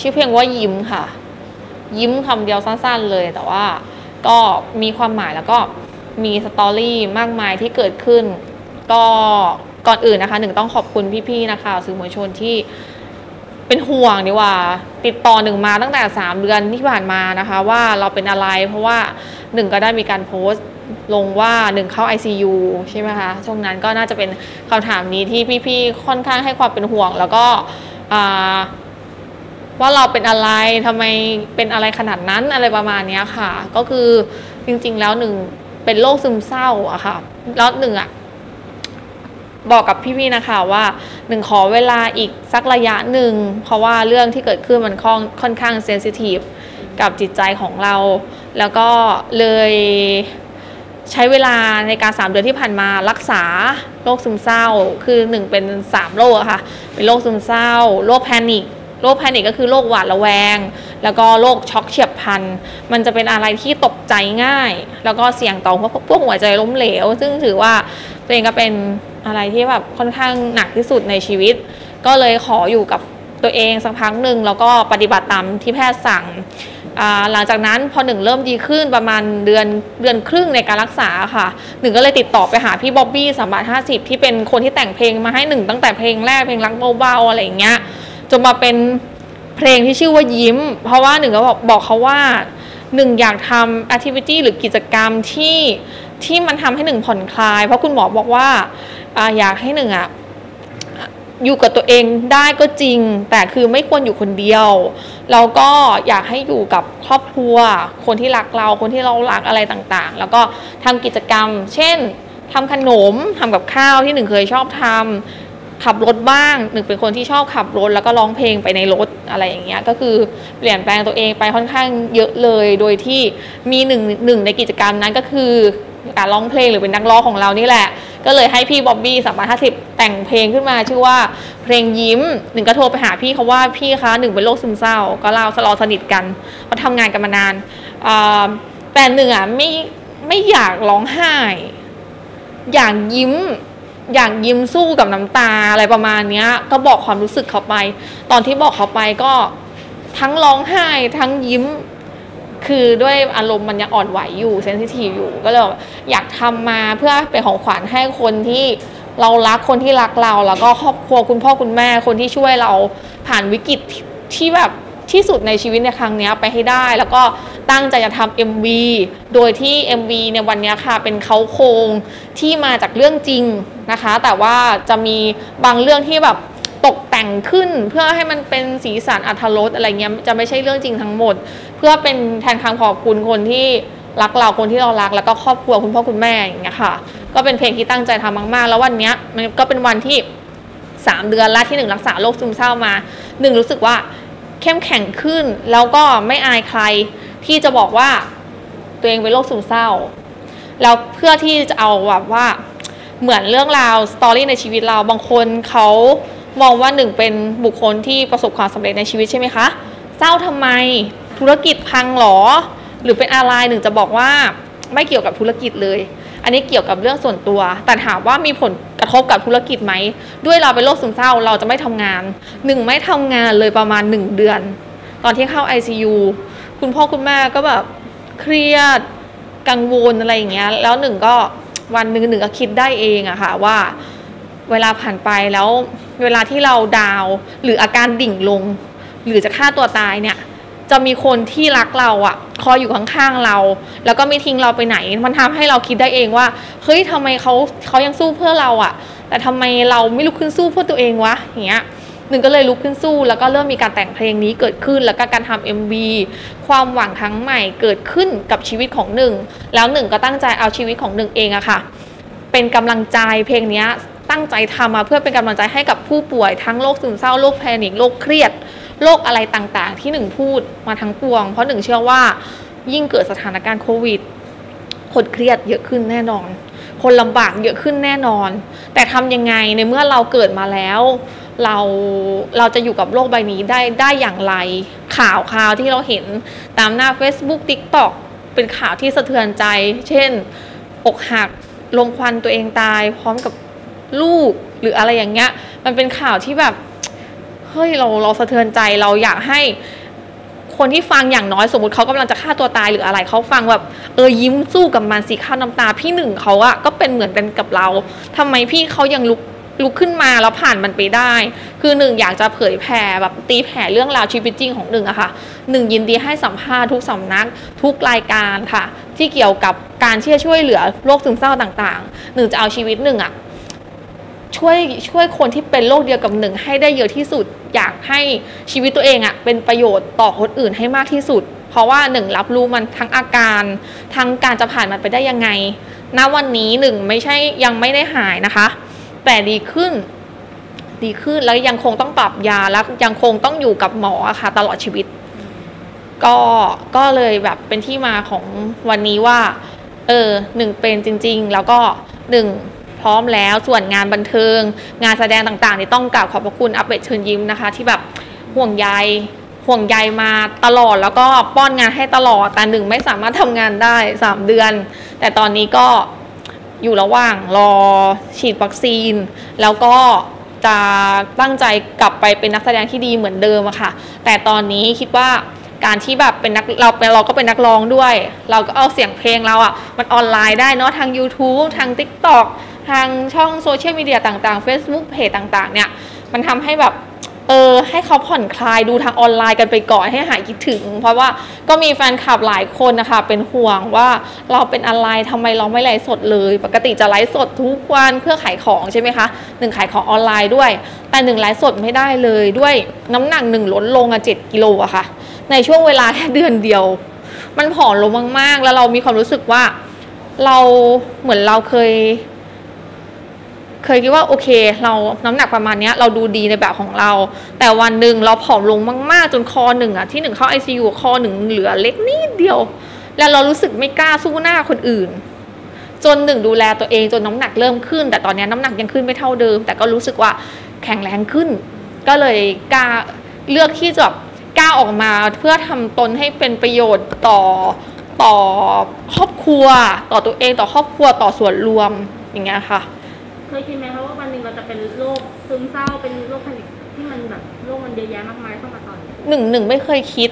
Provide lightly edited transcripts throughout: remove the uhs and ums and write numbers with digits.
ชื่อเพลงว่ายิ้มค่ะยิ้มคำเดียวสั้นๆเลยแต่ว่าก็มีความหมายแล้วก็มีสตอรี่มากมายที่เกิดขึ้นก็ก่อนอื่นนะคะหนึ่งต้องขอบคุณพี่ๆนะคะสื่อมวลชนที่เป็นห่วงดีว่าติดต่อหนึ่งมาตั้งแต่3 เดือนที่ผ่านมานะคะว่าเราเป็นอะไรเพราะว่าหนึ่งก็ได้มีการโพสต์ลงว่าหนึ่งเข้า ICU ใช่ไหมคะช่วงนั้นก็น่าจะเป็นคำถามนี้ที่พี่ๆค่อนข้างให้ความเป็นห่วงแล้วก็ว่าเราเป็นอะไรทำไมเป็นอะไรขนาดนั้นอะไรประมาณนี้ค่ะก็คือจริงๆแล้วหนึ่งเป็นโรคซึมเศร้าอะค่ะแล้วหนึ่งอะบอกกับพี่ๆนะคะว่าหนึ่งขอเวลาอีกสักระยะหนึ่งเพราะว่าเรื่องที่เกิดขึ้นมันค่อนข้างเซนซิทีฟกับจิตใจของเราแล้วก็เลยใช้เวลาในการ3 เดือนที่ผ่านมารักษาโรคซึมเศร้าคือหนึ่งเป็น3 โรคอะค่ะเป็นโรคซึมเศร้าโรคแพนิคก็คือโรคหวาดระแวงแล้วก็โรคช็อกเฉียบพลันมันจะเป็นอะไรที่ตกใจง่ายแล้วก็เสี่ยงต่อพวกหัวใจล้มเหลวซึ่งถือว่าตัวเองก็เป็นอะไรที่แบบค่อนข้างหนักที่สุดในชีวิตก็เลยขออยู่กับตัวเองสักพักหนึ่งแล้วก็ปฏิบัติตามที่แพทย์สั่งหลังจากนั้นพอหนึ่งเริ่มดีขึ้นประมาณเดือนครึ่งในการรักษาค่ะหนึ่งก็เลยติดต่อไปหาพี่บ๊อบบี้350ที่เป็นคนที่แต่งเพลงมาให้หนึ่งตั้งแต่เพลงแรกเพลงรักเบาๆอะไรอย่างเงี้ยจนมาเป็นเพลงที่ชื่อว่ายิ้มเพราะว่าหนึ่งก็บอกเขาว่าหนึ่งอยากทำแอคทิวิตี้หรือกิจกรรมที่มันทำให้หนึ่งผ่อนคลายเพราะคุณหมอบอกว่าอยากให้หนึ่งอยู่กับตัวเองได้ก็จริงแต่คือไม่ควรอยู่คนเดียวแล้วก็อยากให้อยู่กับครอบครัวคนที่รักเราคนที่เรารักอะไรต่างๆแล้วก็ทำกิจกรรมเช่นทำขนมทำกับข้าวที่หนึ่งเคยชอบทำขับรถบ้างหนึ่งเป็นคนที่ชอบขับรถแล้วก็ร้องเพลงไปในรถอะไรอย่างเงี้ยก็คือเปลี่ยนแปลงตัวเองไปค่อนข้างเยอะเลยโดยที่มีหนึ่งในกิจกรรมนั้นก็คือการร้องเพลงหรือเป็นนักร้องของเรานี่แหละก็เลยให้พี่บ๊อบบี้350แต่งเพลงขึ้นมาชื่อว่าเพลงยิ้มหนึ่งก็โทรไปหาพี่เขาว่าพี่คะหนึ่งเป็นโรคซึมเศร้าก็เราสนิทกันเพราะทำงานกันมานานแต่หนึ่งไม่อยากร้องไห้อยากยิ้มสู้กับน้ำตาอะไรประมาณนี้ก็บอกความรู้สึกเขาไปตอนที่บอกเขาไปก็ทั้งร้องไห้ทั้งยิ้มคือด้วยอารมณ์มันยังอ่อนไหวอยู่เซนซิทีฟอยู่ก็เลยอยากทำมาเพื่อเป็นของขวัญให้คนที่เรารักคนที่รักเราแล้วก็ครอบครัวคุณพ่อคุณแม่คนที่ช่วยเราผ่านวิกฤตที่แบบที่สุดในชีวิตในครั้งนี้ไปให้ได้แล้วก็ตั้งใจจะทำ MV โดยที่ MV ในวันนี้ค่ะเป็นเขาโครงที่มาจากเรื่องจริงนะคะแต่ว่าจะมีบางเรื่องที่แบบตกแต่งขึ้นเพื่อให้มันเป็นสีสันอรรถรสอะไรเงี้ยจะไม่ใช่เรื่องจริงทั้งหมดเพื่อเป็นแทนคำขอบคุณคนที่รักเราคนที่เรารักแล้วก็ครอบครัวคุณพ่อคุณแม่อย่างเงี้ยค่ะก็เป็นเพลงที่ตั้งใจทำมากๆแล้ววันนี้มันก็เป็นวันที่3 เดือนแล้วที่หนึ่งรักษาโรคซึมเศร้ามาหนึ่งรู้สึกว่าเข้มแข็งขึ้นแล้วก็ไม่อายใครที่จะบอกว่าตัวเองเป็นโรคซึมเศร้าแล้วเพื่อที่จะเอาแบบว่าเหมือนเรื่องราวสตอรี่ในชีวิตเราบางคนเขามองว่าหนึ่งเป็นบุคคลที่ประสบความสำเร็จในชีวิตใช่ไหมคะเศร้าทำไมธุรกิจพังหรอหรือเป็นอะไรหนึ่งจะบอกว่าไม่เกี่ยวกับธุรกิจเลยอันนี้เกี่ยวกับเรื่องส่วนตัวแต่ถามว่ามีผลกระทบกับธุรกิจไหมด้วยเราเป็นโรคซึมเศร้าเราจะไม่ทำงานหนึ่งไม่ทำงานเลยประมาณ1 เดือนตอนที่เข้า ICU คุณพ่อคุณแม่ก็แบบเครียดกังวลอะไรอย่างเงี้ยแล้วหนึ่งก็วันหนึ่งก็คิดได้เองอะค่ะว่าเวลาผ่านไปแล้วเวลาที่เราดาวหรืออาการดิ่งลงหรือจะฆ่าตัวตายเนี่ยจะมีคนที่รักเราอะคอยอยู่ข้างๆเราแล้วก็ไม่ทิ้งเราไปไหนมันทำให้เราคิดได้เองว่าเฮ้ยทำไมเขายังสู้เพื่อเราอะแต่ทำไมเราไม่ลุกขึ้นสู้เพื่อตัวเองวะอย่างเงี้ยหนึ่งก็เลยลุกขึ้นสู้แล้วก็เริ่มมีการแต่งเพลงนี้เกิดขึ้นแล้วก็การทำ MV ความหวังครั้งใหม่เกิดขึ้นกับชีวิตของหนึ่งแล้วหนึ่งก็ตั้งใจเอาชีวิตของหนึ่งเองอะค่ะเป็นกำลังใจเพลงนี้ตั้งใจทำมาเพื่อเป็นกำลังใจให้กับผู้ป่วยทั้งโรคซึมเศร้าโรคแพนิคโรคเครียดโรคอะไรต่างๆที่หนึ่งพูดมาทั้งปวงเพราะหนึ่งเชื่อว่ายิ่งเกิดสถานการณ์โควิดคนเครียดเยอะขึ้นแน่นอนคนลำบากเยอะขึ้นแน่นอนแต่ทำยังไงในเมื่อเราเกิดมาแล้วเราจะอยู่กับโลกใบนี้ได้อย่างไรข่าวที่เราเห็นตามหน้า Facebook TikTok เป็นข่าวที่สะเทือนใจเช่นอกหักลมควันตัวเองตายพร้อมกับลูกหรืออะไรอย่างเงี้ยมันเป็นข่าวที่แบบเฮ้ยเราสะเทือนใจเราอยากให้คนที่ฟังอย่างน้อยสมมติเขากำลังจะฆ่าตัวตายหรืออะไรเขาฟังแบบยิ้มสู้กับมันสิฆ่าน้ำตาพี่หนึ่งเขาอะก็เป็นเหมือนกันกับเราทำไมพี่เขายังลุกขึ้นมาแล้วผ่านมันไปได้คือหนึ่งอยากจะเผยแผ่แบบตีแผ่เรื่องราวชีวิตจริงของหนึ่งอะค่ะหนึ่งยินดีให้สัมภาษณ์ทุกสำนักทุกรายการค่ะที่เกี่ยวกับการช่วยเหลือโรคซึมเศร้าต่างๆหนึ่งจะเอาชีวิตหนึ่งอะช่วยคนที่เป็นโรคเดียวกับหนึ่งให้ได้เยอะที่สุดอยากให้ชีวิตตัวเองอะเป็นประโยชน์ต่อคนอื่นให้มากที่สุดเพราะว่าหนึ่งรับรู้มันทั้งอาการทั้งการจะผ่านมันไปได้ยังไงณวันนี้หนึ่งไม่ใช่ยังไม่ได้หายนะคะแต่ดีขึ้นแล้วยังคงต้องปรับยาแล้วยังคงต้องอยู่กับหมอค่ะตลอดชีวิตก็เลยแบบเป็นที่มาของวันนี้ว่าหนึ่งเป็นจริงๆแล้วก็หนึ่งพร้อมแล้วส่วนงานบันเทิงงานแสดงต่างๆนี่ต้องกราบขอบพระคุณอาเป็ดเชิญยิ้มนะคะที่แบบห่วงใยมาตลอดแล้วก็ป้อนงานให้ตลอดแต่หนึ่งไม่สามารถทำงานได้3 เดือนแต่ตอนนี้ก็อยู่ระหว่างรอฉีดวัคซีนแล้วก็จะตั้งใจกลับไปเป็นนักแสดงที่ดีเหมือนเดิมอะค่ะแต่ตอนนี้คิดว่าการที่แบบเป็นเราก็เป็นนักร้องด้วยเราก็เอาเสียงเพลงเราอะมันออนไลน์ได้เนาะทาง YouTube ทาง TikTok ทางช่องโซเชียลมีเดียต่างๆ Facebook เพจต่างๆเนี่ยมันทำให้แบบให้เขาผ่อนคลายดูทางออนไลน์กันไปก่อนให้หายคิดถึงเพราะว่าก็มีแฟนคลับหลายคนนะคะเป็นห่วงว่าเราเป็นอะไรทำไมเราไม่ไลฟ์สดเลยปกติจะไลฟ์สดทุกวันเพื่อขายของใช่ไหมคะหนึ่งขายของออนไลน์ด้วยแต่หนึ่งไลฟ์สดไม่ได้เลยด้วยน้ำหนักหนึ่งลดลง7 กิโลอะค่ะในช่วงเวลาแค่เดือนเดียวมันผอมลงมากๆแล้วเรามีความรู้สึกว่าเราเหมือนเราเคยคิดว่าโอเคเราน้ำหนักประมาณนี้เราดูดีในแบบของเราแต่วันหนึ่งเราผอมลงมากๆจนคอหนึ่งที่หนึ่งเข้า ICU คอหนึ่งเหลือเล็กนิดเดียวแล้วเรารู้สึกไม่กล้าสู้หน้าคนอื่นจนหนึ่งดูแลตัวเองจนน้ำหนักเริ่มขึ้นแต่ตอนนี้น้ำหนักยังขึ้นไม่เท่าเดิมแต่ก็รู้สึกว่าแข็งแรงขึ้นก็เลยกล้าเลือกที่จะกล้าออกมาเพื่อทำตนให้เป็นประโยชน์ต่อครอบครัวต่อตัวเองต่อครอบครัวต่อส่วนรวมอย่างเงี้ยค่ะเคยคิดไหมคะว่าวันหนึ่งเราจะเป็นโรคซึมเศร้าเป็นโรคแพนิคที่มันแบบโรคมันเยอะแยะมากมายเข้ามาตอนนี้หนึ่งไม่เคยคิด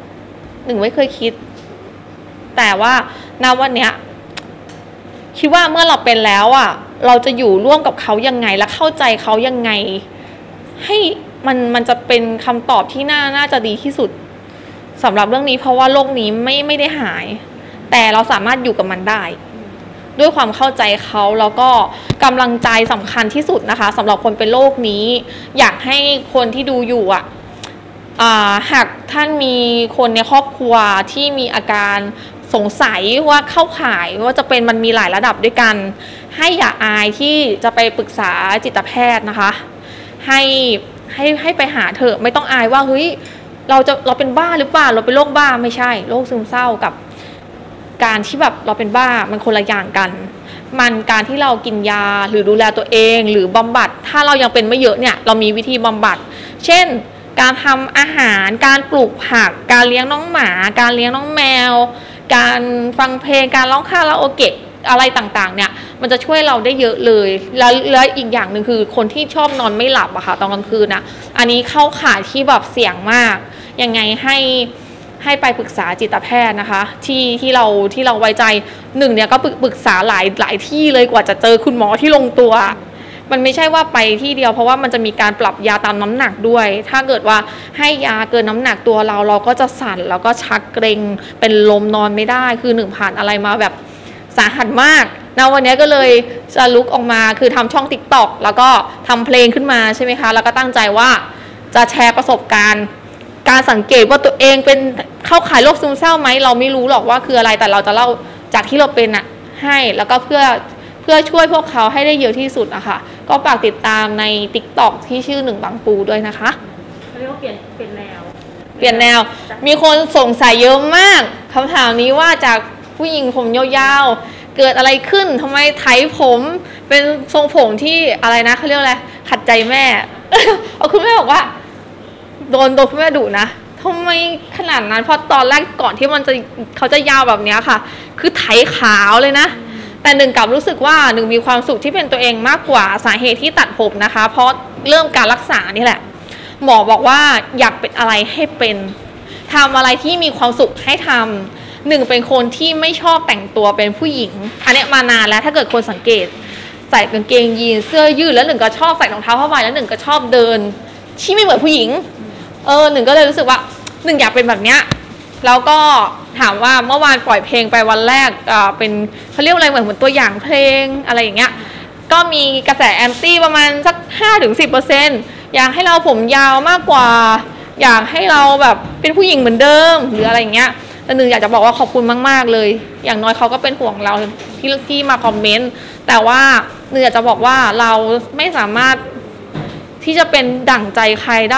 แต่ว่าณวันเนี้ยคิดว่าเมื่อเราเป็นแล้วเราจะอยู่ร่วมกับเขายังไงและเข้าใจเขายังไงให้มันจะเป็นคำตอบที่น่าจะดีที่สุดสำหรับเรื่องนี้เพราะว่าโรคนี้ไม่ได้หายแต่เราสามารถอยู่กับมันได้ด้วยความเข้าใจเขาแล้วก็กำลังใจสำคัญที่สุดนะคะสำหรับคนเป็นโรคนี้อยากให้คนที่ดูอยู่หากท่านมีคนในครอบครัวที่มีอาการสงสัยว่าเข้าข่ายว่าจะเป็นมันมีหลายระดับด้วยกันให้อย่าอายที่จะไปปรึกษาจิตแพทย์นะคะให้ไปหาเถอะไม่ต้องอายว่าเฮ้ยเราเป็นบ้าหรือเปล่าเราเป็นโรคบ้าไม่ใช่โรคซึมเศร้ากับการที่แบบเราเป็นบ้ามันคนละอย่างกันมันการที่เรากินยาหรือดูแลตัวเองหรือบำบัดถ้าเรายังเป็นไม่เยอะเนี่ยเรามีวิธีบำบัดเช่นการทำอาหารการปลูกผักการเลี้ยงน้องหมาการเลี้ยงน้องแมวการฟังเพลงการร้องคาราโอเกะอะไรต่างๆเนี่ยมันจะช่วยเราได้เยอะเลยแล้วอีกอย่างหนึ่งคือคนที่ชอบนอนไม่หลับอะค่ะตอนกลางคืนนะอันนี้เข้าข่ายที่แบบเสี่ยงมากยังไงให้ไปปรึกษาจิตแพทย์นะคะที่เราไว้ใจหนึ่งเนี่ยก็ปรึกษาหลายที่เลยกว่าจะเจอคุณหมอที่ลงตัวมันไม่ใช่ว่าไปที่เดียวเพราะว่ามันจะมีการปรับยาตามน้ำหนักด้วยถ้าเกิดว่าให้ยาเกินน้ำหนักตัวเราก็จะสั่นแล้วก็ชักเกร็งเป็นลมนอนไม่ได้คือหนึ่งผ่านอะไรมาแบบสาหัสมากนะวันนี้ก็เลยจะลุกออกมาคือทำช่อง TikTok แล้วก็ทำเพลงขึ้นมาใช่ไหมคะแล้วก็ตั้งใจว่าจะแชร์ประสบการณ์การสังเกตว่าตัวเองเป็นเข้าข่ายโรคซึมเศร้าไหมเราไม่รู้หรอกว่าคืออะไรแต่เราจะเล่าจากที่เราเป็นให้แล้วก็เพื่อช่วยพวกเขาให้ได้เยอะที่สุดอะค่ะก็ฝากติดตามใน TikTok ที่ชื่อหนึ่งบางปูด้วยนะคะเรียกว่าเปลี่ยนแนวมีคนสงสัยเยอะมากคำถามนี้ว่าจากผู้หญิงผมยาวๆเกิดอะไรขึ้นทำไมไถผมเป็นทรงผมที่อะไรนะเขาเรียกอะไรขัดใจแม่เอาคุณแม่บอกว่าโดนคุณแม่ดุนะทำไมขนาดนั้นเพราะตอนแรกก่อนที่เขาจะยาวแบบนี้ค่ะคือไถขาวเลยนะแต่หนึ่งกลับรู้สึกว่าหนึ่งมีความสุขที่เป็นตัวเองมากกว่าสาเหตุที่ตัดผมนะคะเพราะเริ่มการรักษานี่แหละหมอบอกว่าอยากเป็นอะไรให้เป็นทำอะไรที่มีความสุขให้ทำหนึ่งเป็นคนที่ไม่ชอบแต่งตัวเป็นผู้หญิงอันนี้มานานแล้วถ้าเกิดคนสังเกตใส่กางเกงยีนเสื้อยืดแล้วหนึ่งก็ชอบใส่รองเท้าผ้าใบแล้วหนึ่งก็ชอบเดินที่ไม่เหมือนผู้หญิงหนึ่งก็เลยรู้สึกว่าหนึ่งอยากเป็นแบบเนี้ยแล้วก็ถามว่าเมื่อวานปล่อยเพลงไปวันแรกเป็นเขาเรียกอะไรเหมือนตัวอย่างเพลงอะไรอย่างเงี้ยก็มีกระแสแอนตี้ประมาณสัก 5-10% อยากให้เราผมยาวมากกว่าอยากให้เราแบบเป็นผู้หญิงเหมือนเดิมหรืออะไรอย่างเงี้ยแต่หนึ่งอยากจะบอกว่าขอบคุณมากๆเลยอย่างน้อยเขาก็เป็นห่วงเราที่มาคอมเมนต์แต่ว่าหนึ่งอยากจะบอกว่าเราไม่สามารถที่จะเป็นดั่งใจใครได้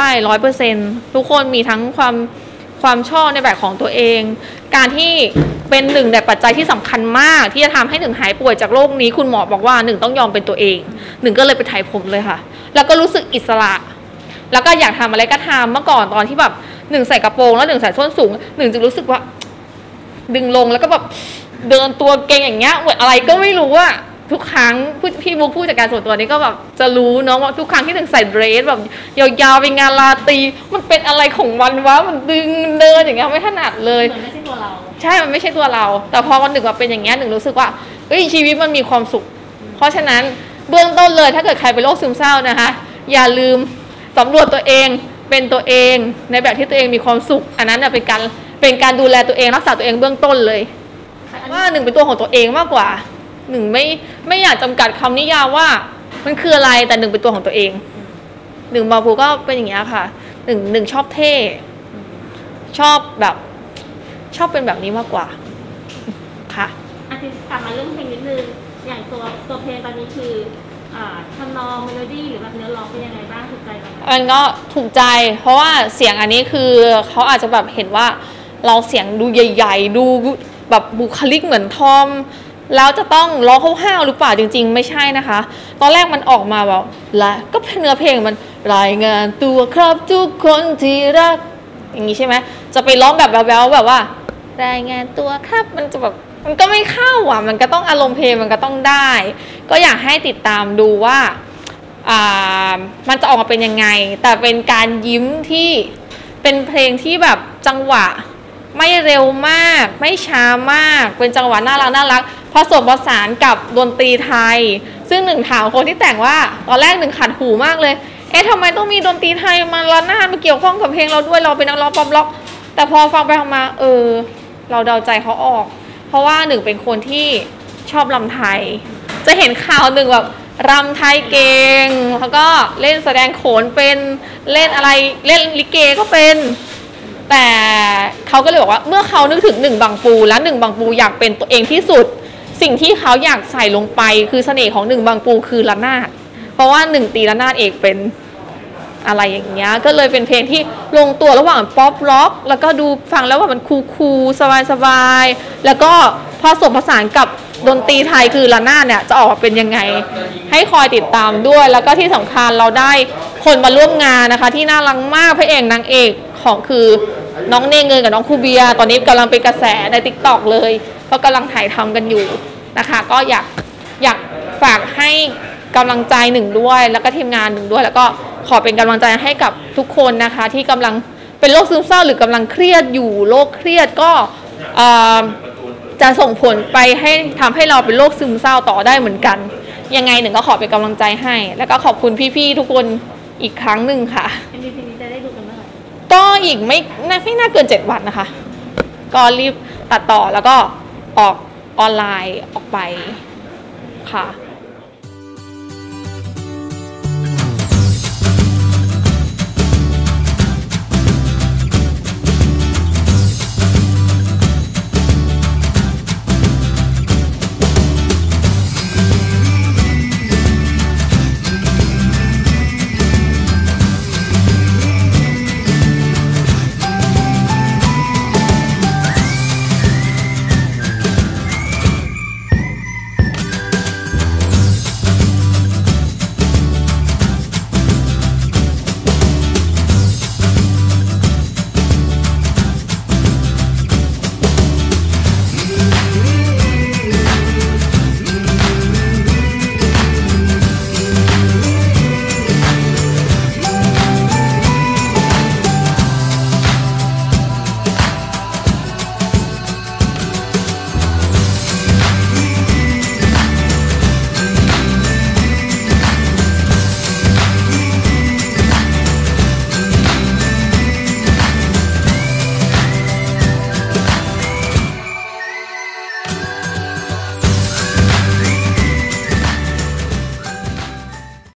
100% ทุกคนมีทั้งความชอบในแบบของตัวเองการที่เป็นหนึ่งในปัจจัยที่สำคัญมากที่จะทำให้หนึ่งหายป่วยจากโรคนี้คุณหมอบอกว่าหนึ่งต้องยอมเป็นตัวเองหนึ่งก็เลยไปไถผมเลยค่ะแล้วก็รู้สึกอิสระแล้วก็อยากทำอะไรก็ทำเมื่อก่อนตอนที่แบบหนึ่งใส่กระโปรงแล้วหนึ่งใส่ส้นสูงหนึ่งจะรู้สึกว่าดึงลงแล้วก็แบบเดินตัวเก่งอย่างเงี้ยเหมือนอะไรก็ไม่รู้อะทุกครั้งพี่บุ๊คผู้จัดการส่วนตัวนี้ก็แบบจะรู้เนาะว่าทุกครั้งที่หนึ่งใส่เดรสแบบยาวๆไปงานลาตรีมันเป็นอะไรของมันวะมันดึงเดินอย่างเงี้ยไม่ถนัดเลยมันไม่ใช่ตัวเราใช่มันไม่ใช่ตัวเราแต่พอวันหนึ่งมาเป็นอย่างเงี้ยหนึ่งรู้สึกว่าชีวิตมันมีความสุขเพราะฉะนั้นเบื้องต้นเลยถ้าเกิดใครเป็นโรคซึมเศร้านะคะอย่าลืมสำรวจตัวเองเป็นตัวเองในแบบที่ตัวเองมีความสุขอันนั้นเป็นการดูแลตัวเองรักษาตัวเองเบื้องต้นเลยว่าหนึ่งเป็นตัวของตัวเองมากกว่าหนึ่งไม่อยากจำกัดคำนิยามว่ามันคืออะไรแต่หนึ่งเป็นตัวของตัวเองหนึ่งบาปูก็เป็นอย่างเงี้ยค่ะหนึ่งชอบเท่ชอบเป็นแบบนี้มากกว่าค่ะอาทิตย์กลับมาเรื่องเพลงนิดนึงอย่างตัวเพลงตอนนี้คือทำนองเมโลดี้หรือแบบเนื้อร้องเป็นยังไงบ้างถูกใจไหมมันก็ถูกใจเพราะว่าเสียงอันนี้คือเขาอาจจะแบบเห็นว่าเราเสียงดูใหญ่ๆดูแบบบุคลิกเหมือนทอมแล้วจะต้องร้องห้าวๆหรือเปล่าจริงๆไม่ใช่นะคะตอนแรกมันออกมาแบบละก็เนื้อเพลงมันรายงานตัวครับทุกคนที่รักอย่างนี้ใช่ไหมจะไปร้องแบบแบ๊วๆแบบว่ารายงานตัวครับมันจะแบบมันก็ไม่เข้าอ่ะมันก็ต้องอารมณ์เพลงมันก็ต้องได้ก็อยากให้ติดตามดูว่ามันจะออกมาเป็นยังไงแต่เป็นการยิ้มที่เป็นเพลงที่แบบจังหวะไม่เร็วมากไม่ช้ามากเป็นจังหวะน่ารักผสมผสานกับดนตรีไทยซึ่งหนึ่งถามคนที่แต่งว่าตอนแรกหนึ่งขัดหูมากเลยทำไมต้องมีดนตรีไทยมาระนาดมาเกี่ยวข้องกับเพลงเราด้วยเราเป็นนักร้องป๊อปร็อกแต่พอฟังไปฟังมาเราเดาใจเขาออกเพราะว่าหนึ่งเป็นคนที่ชอบรำไทยจะเห็นข่าวหนึ่งแบบรำไทยเก่งแล้วก็เล่นแสดงโขนเป็นเล่นอะไรเล่นลิเกก็เป็นแต่เขาก็เลยบอกว่าเมื่อเขานึกถึงหนึ่งบางปูและหนึ่งบางปูอยากเป็นตัวเองที่สุดสิ่งที่เขาอยากใส่ลงไปคือเสน่ห์ของหนึ่งบางปูคือระนาดเพราะว่าหนึ่งตีระนาดเอกเป็นอะไรอย่างเงี้ยก็เลยเป็นเพลงที่ลงตัวระหว่างป๊อปร็อกแล้วก็ดูฟังแล้วว่ามันคูลสบายแล้วก็ผสมผสานกับดนตรีไทยคือระนาดเนี่ยจะออกมาเป็นยังไงให้คอยติดตามด้วยแล้วก็ที่สำคัญเราได้คนมาร่วมงานนะคะที่น่ารักมากพระเอกนางเอกของคือน้องเนเงินกับน้องคูเบียตอนนี้กำลังเป็นกระแสใน TikTok เลยเพราะกำลังถ่ายทำกันอยู่นะคะก็อยากฝากให้กำลังใจหนึ่งด้วยแล้วก็ทีมงานหนึ่งด้วยแล้วก็ขอเป็นกำลังใจให้กับทุกคนนะคะที่กำลังเป็นโรคซึมเศร้าหรือกำลังเครียดอยู่โรคเครียดก็จะส่งผลไปให้ทำให้เราเป็นโรคซึมเศร้าต่อได้เหมือนกันยังไงหนึ่งก็ขอเป็นกำลังใจให้แล้วก็ขอบคุณพี่ๆทุกคนอีกครั้งหนึ่งค่ะ MV นี้จะได้ดูกันเมื่อไหร่ก็อีกไม่น่าเกิน7 วันนะคะก็รีบตัดต่อแล้วก็ออกออนไลน์ออกไปค่ะ